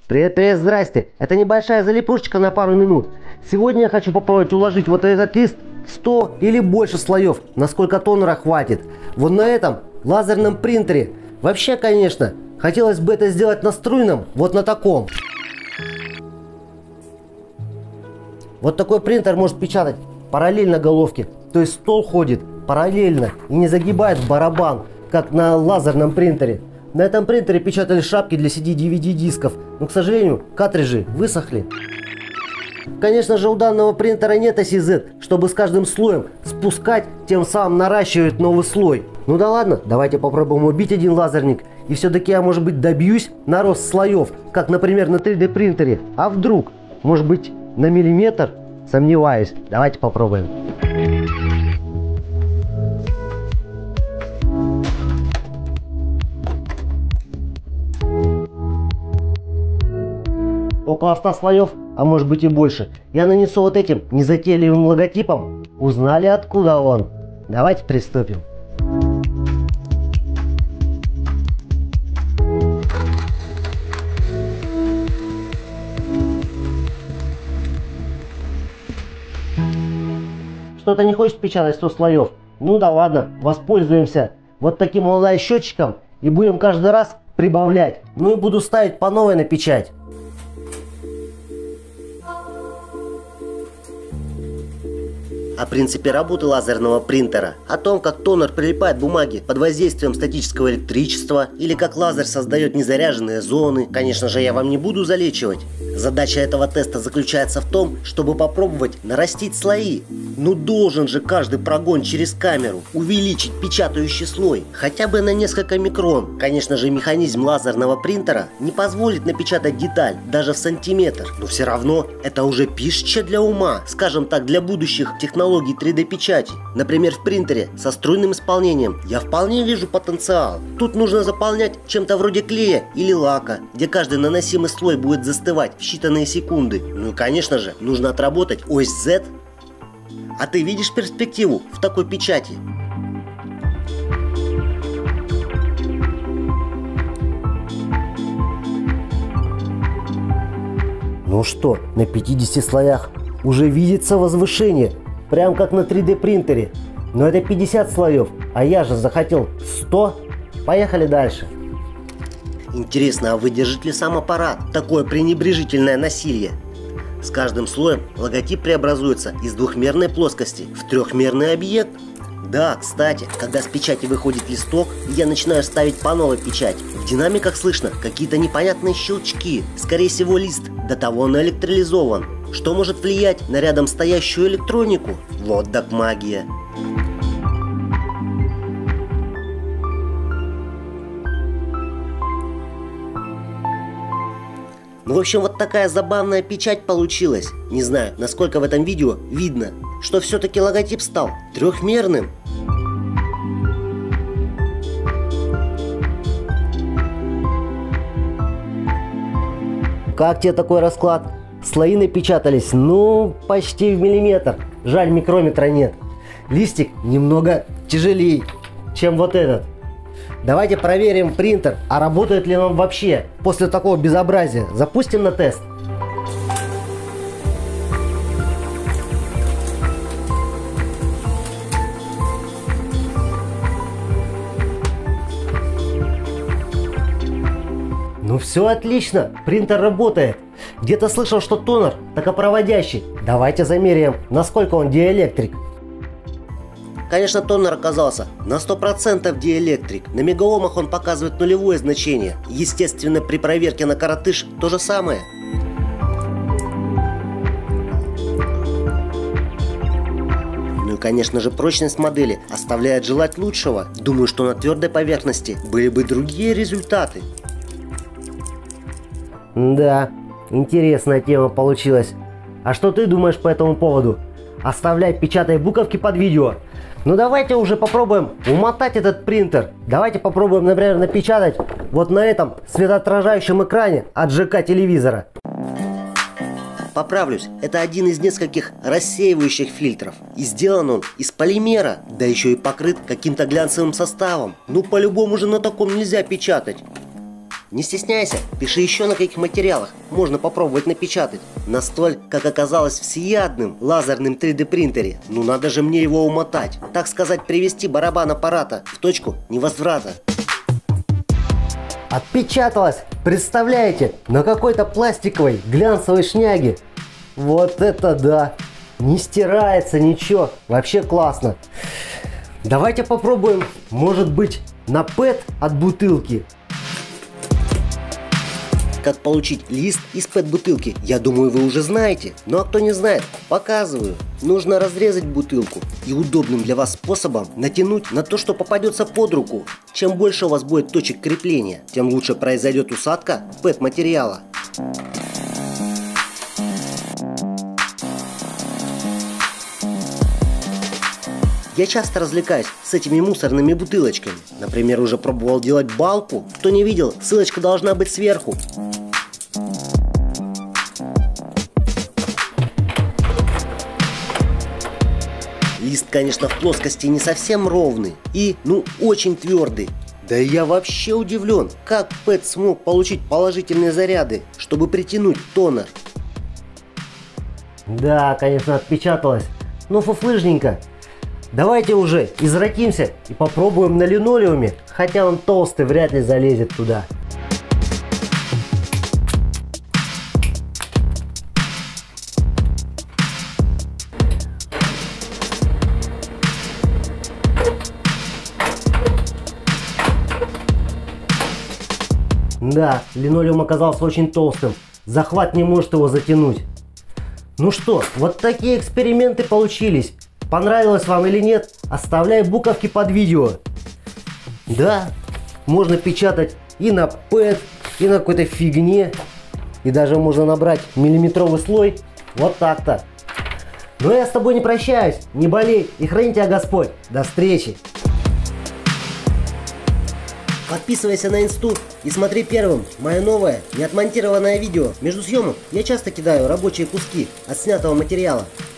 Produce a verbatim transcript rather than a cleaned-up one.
Привет, привет, здрасте. Это небольшая залипушечка на пару минут. Сегодня я хочу попробовать уложить вот этот лист сто или больше слоев, насколько тонера хватит. Вот на этом лазерном принтере. Вообще, конечно, хотелось бы это сделать на струйном, вот на таком. Вот такой принтер может печатать параллельно головке. То есть стол ходит параллельно и не загибает в барабан, как на лазерном принтере. На этом принтере печатали шапки для си ди ди ви ди дисков, но, к сожалению, картриджи высохли. Конечно же, у данного принтера нет оси зет, чтобы с каждым слоем спускать, тем самым наращивать новый слой. Ну да ладно, давайте попробуем убить один лазерник. И все-таки я, может быть, добьюсь на рост слоев, как, например, на три дэ принтере. А вдруг? Может быть, на миллиметр? Сомневаюсь. Давайте попробуем. Около ста слоев, а может быть и больше, я нанесу вот этим незатейливым логотипом. Узнали, откуда он? Давайте приступим. Что-то не хочет печатать сто слоев. Ну да ладно, воспользуемся вот таким онлайн-счетчиком и будем каждый раз прибавлять. Ну и буду ставить по новой на печать. О принципе работы лазерного принтера, о том, как тонер прилипает к бумаге под воздействием статического электричества или как лазер создает незаряженные зоны, конечно же, я вам не буду залечивать. Задача этого теста заключается в том, чтобы попробовать нарастить слои. Ну должен же каждый прогон через камеру увеличить печатающий слой хотя бы на несколько микрон. Конечно же, механизм лазерного принтера не позволит напечатать деталь даже в сантиметр, но все равно это уже пища для ума, скажем так, для будущих технологий три дэ печати. Например, в принтере со струйным исполнением я вполне вижу потенциал. Тут нужно заполнять чем-то вроде клея или лака, где каждый наносимый слой будет застывать в считанные секунды. Ну и конечно же, нужно отработать ось зет. А ты видишь перспективу в такой печати? Ну что, на пятидесяти слоях уже видится возвышение, прям как на три дэ принтере. Но это пятьдесят слоев, а я же захотел сто. Поехали дальше. Интересно, а выдержит ли сам аппарат такое пренебрежительное насилие? С каждым слоем логотип преобразуется из двухмерной плоскости в трехмерный объект. Да, кстати, когда с печати выходит листок, я начинаю ставить по новой печать. В динамиках слышно какие-то непонятные щелчки. Скорее всего, лист до того наэлектролизован, что может влиять на рядом стоящую электронику. Вот так магия. Ну, в общем, вот такая забавная печать получилась. Не знаю, насколько в этом видео видно, что все-таки логотип стал трехмерным. Как тебе такой расклад? Слои напечатались, ну, почти в миллиметр. Жаль, микрометра нет. Листик немного тяжелее, чем вот этот. Давайте проверим принтер, а работает ли он вообще после такого безобразия. Запустим на тест. Ну все отлично, принтер работает. Где-то слышал, что тонер токопроводящий. Давайте замеряем, насколько он диэлектрик. Конечно, тонер оказался на сто процентов диэлектрик. На мегаомах он показывает нулевое значение. Естественно, при проверке на коротыш то же самое. Ну и, конечно же, прочность модели оставляет желать лучшего. Думаю, что на твердой поверхности были бы другие результаты. Да, интересная тема получилась. А что ты думаешь по этому поводу? Оставляй, печатай буковки под видео. Ну давайте уже попробуем умотать этот принтер. Давайте попробуем, например, напечатать вот на этом светоотражающем экране от жэ ка телевизора. Поправлюсь, это один из нескольких рассеивающих фильтров. И сделан он из полимера, да еще и покрыт каким-то глянцевым составом. Ну по-любому же на таком нельзя печатать. Не стесняйся, пиши еще на каких материалах можно попробовать напечатать. На столь, как оказалось, всеядным лазерным три дэ принтере. Ну надо же мне его умотать. Так сказать, привести барабан аппарата в точку невозврата. Отпечаталось, представляете, на какой-то пластиковой глянцевой шняге. Вот это да! Не стирается ничего, вообще классно. Давайте попробуем, может быть, на пэт от бутылки. Как получить лист из пэт-бутылки, я думаю, вы уже знаете. Ну а кто не знает, показываю. Нужно разрезать бутылку и удобным для вас способом натянуть на то, что попадется под руку. Чем больше у вас будет точек крепления, тем лучше произойдет усадка пэт-материала. Я часто развлекаюсь с этими мусорными бутылочками. Например, уже пробовал делать балку. Кто не видел, ссылочка должна быть сверху. Лист, конечно, в плоскости не совсем ровный и, ну, очень твердый. Да и я вообще удивлен, как пэт смог получить положительные заряды, чтобы притянуть тонер. Да, конечно, отпечаталось, но фуфлыжненько. Давайте уже извратимся и попробуем на линолеуме, хотя он толстый, вряд ли залезет туда. Да, линолеум оказался очень толстым, захват не может его затянуть. Ну что, вот такие эксперименты получились. Понравилось вам или нет, оставляй буковки под видео. Да, можно печатать и на пэт, и на какой-то фигне. И даже можно набрать миллиметровый слой. Вот так-то. Но я с тобой не прощаюсь. Не болей и храни тебя Господь. До встречи. Подписывайся на инсту и смотри первым мое новое неотмонтированное видео. Между съемок я часто кидаю рабочие куски от снятого материала.